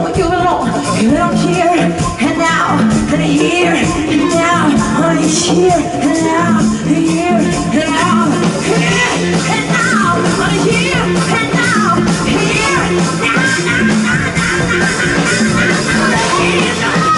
alone, you alone. You don't here and now, and here and now, I'm here and now, here and now, here and now, I'm here and now, here, now, now, now, now, now, now, now, now, now, now, now, now.